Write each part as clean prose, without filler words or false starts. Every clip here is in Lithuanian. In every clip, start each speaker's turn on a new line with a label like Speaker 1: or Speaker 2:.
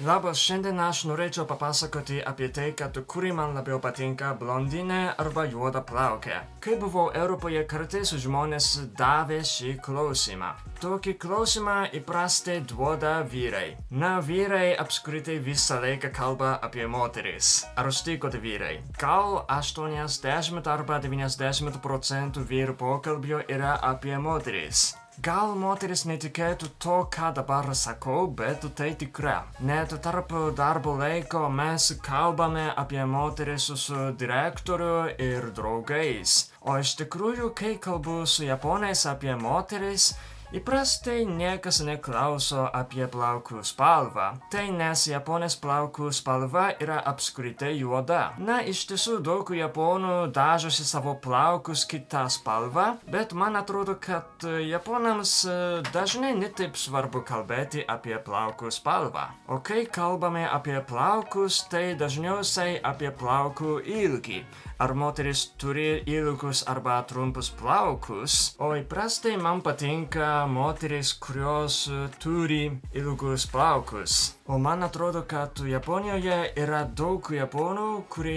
Speaker 1: Labas, šiandien aš norėčiau papasakoti apie tai, kad kuri man labiau patinka blondinė arba juoda plaukė. Kai buvau Europoje, kartais žmonės davė šį klausimą. Tokį klausimą įprastai duoda vyrai. Na, vyrai apskritai visą laiką kalba apie moteris. Ar sutikote vyrai? Gal 80 arba 90% vyrų pokalbio yra apie moteris. Gal moteris netikėtų to, ką dabar sakau, bet tai tikra. Net tarp darbo laiko mes kalbame apie moteris su direktoriu ir draugais. O iš tikrųjų, kai kalbu su japonais apie moteris, įprastai niekas neklauso apie plaukų spalvą. Tai nes japonės plaukų spalva yra apskritai juoda. Na, iš tiesų daug japonų dažosi savo plaukus kitą spalvą, bet man atrodo, kad japonams dažnai netaip svarbu kalbėti apie plaukų spalvą. O kai kalbame apie plaukus, tai dažniausiai apie plaukų ilgį. Ar moteris turi ilgus arba trumpus plaukus, o įprastai man patinka moteris, kurios turi ilgus plaukus. O man atrodo, kad Japonijoje yra daug japonų,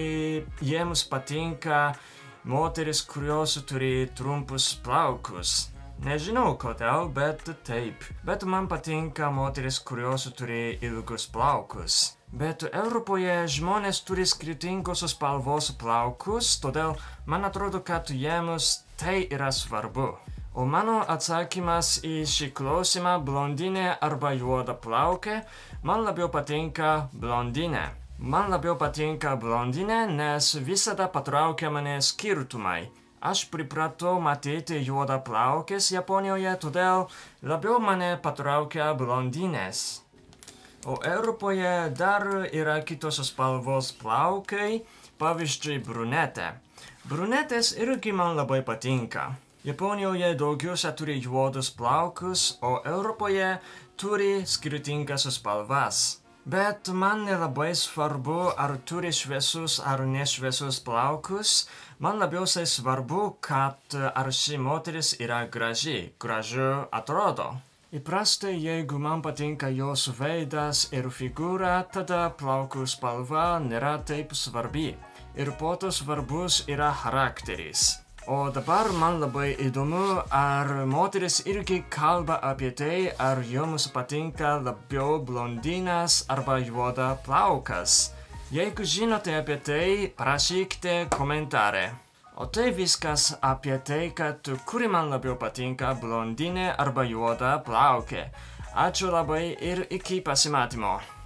Speaker 1: jiems patinka moteris, kurios turi trumpus plaukus. Nežinau kodėl, bet taip. Bet man patinka moteris, kurios turi ilgus plaukus. Bet Europoje žmonės turi skirtingos spalvos plaukus, todėl man atrodo, kad jiems tai yra svarbu. O mano atsakymas į šį klausimą blondinė arba juoda plaukė, man labiau patinka blondinė. Man labiau patinka blondinė, nes visada patraukia mane skirtumai. Aš pripratau matyti juoda plaukės Japonijoje, todėl labiau mane patraukia blondinės. O Europoje dar yra kitos spalvos plaukai, pavyzdžiui brunetė. Brunetės irgi man labai patinka. Japonijoje daugiausia turi juodus plaukus, o Europoje turi skirtingas spalvas. Bet man nelabai svarbu, ar turi šviesus ar nešviesus plaukus. Man labiausiai svarbu, kad ar ši moteris yra graži, gražiu atrodo. Įprastai, jeigu man patinka jos veidas ir figūra, tada plaukų spalva nėra taip svarbi. Ir po to svarbus yra charakteris. O dabar man labai įdomu, ar moteris irgi kalba apie tai, ar jums patinka labiau blondinas arba juoda plaukas. Jeigu žinote apie tai, parašykite komentare. O tai viskas apie tai, kad kuri man labiau patinka blondinė arba juoda plaukė. Ačiū labai ir iki pasimatymo.